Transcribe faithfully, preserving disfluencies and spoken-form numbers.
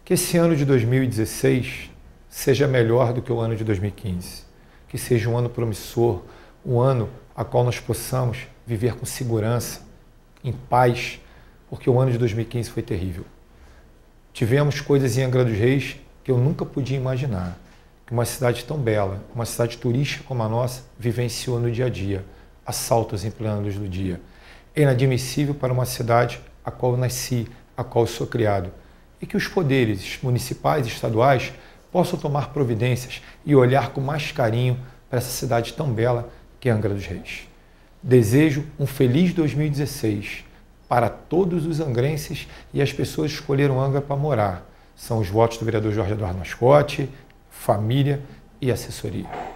Que esse ano de dois mil e dezesseis seja melhor do que o ano de dois mil e quinze. Que seja um ano promissor, um ano a qual nós possamos viver com segurança, em paz, porque o ano de dois mil e quinze foi terrível. Tivemos coisas em Angra dos Reis que eu nunca podia imaginar, que uma cidade tão bela, uma cidade turística como a nossa, vivenciou no dia a dia, assaltos em plena luz do dia. É inadmissível para uma cidade a qual eu nasci, a qual eu sou criado, e que os poderes municipais e estaduais possam tomar providências e olhar com mais carinho para essa cidade tão bela que é Angra dos Reis. Desejo um feliz dois mil e dezesseis para todos os angrenses e as pessoas que escolheram Angra para morar. São os votos do vereador Jorge Eduardo Mascote, família e assessoria.